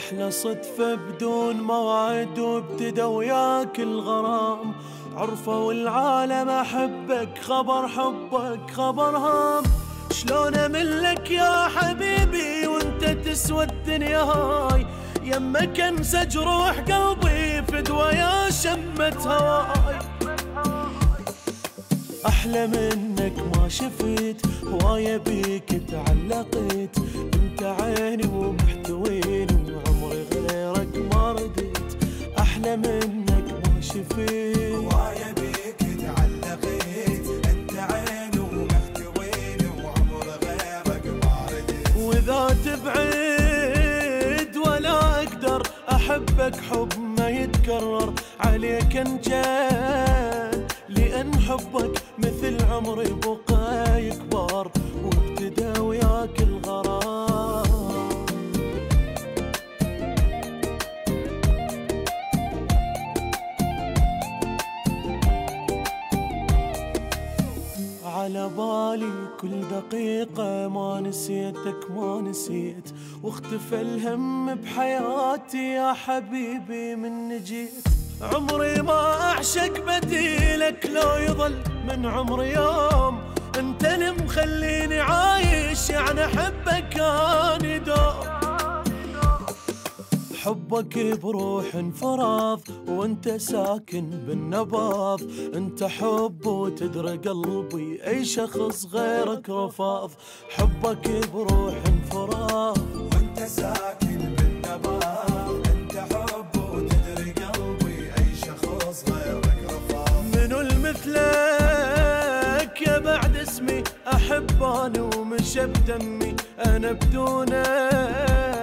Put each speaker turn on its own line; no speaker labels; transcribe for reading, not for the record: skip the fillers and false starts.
أحلى صدفة بدون موعد وابتدى وياك الغرام، عرفوا العالم أحبك خبر حبك خبر هام. شلون أملك يا حبيبي وانت تسوى الدنيا هاي، يمك انسى جروح قلبي فدوى يا شمة هواي. أحلى منك ما شفت هواية بيك تعلقت، انت عيني ومحتويني وعمري غيرك ما رديت. أحلى منك ما شفت
هواية بيك تعلقت، انت عيني ومحتويني وعمري غيرك ما رديت.
وإذا تبعد ولا أقدر أحبك حب ما يتكرر، عليك انجان لأن حبك مثل عمري بقى يكبر وابتدى وياك الغرام. على بالي كل دقيقة ما نسيتك ما نسيت، واختفى الهم بحياتي يا حبيبي من نجيت. عمري ما أعشق بديلك لو يظل من عمري يوم، انت اللي مخليني عايش يعني حبك اني دوم. حبك بروح انفراض وانت ساكن بالنباض، انت حب وتدري قلبي اي شخص غيرك رفاض. حبك بروح انفراض
وانت ساكن بالنباض، انت حب وتدري قلبي اي شخص غيرك رفاض.
منو المثلك يا بعد اسمي احب انا ومشى بدمي، انا بدونك